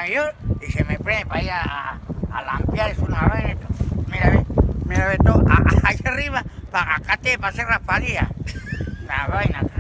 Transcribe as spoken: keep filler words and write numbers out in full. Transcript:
mayor y se me prende para ir a, a lampear, es una vaina. Mira, ve, mira, ve todo, a- a- allá arriba, para acá te para hacer raspadilla. Una vaina.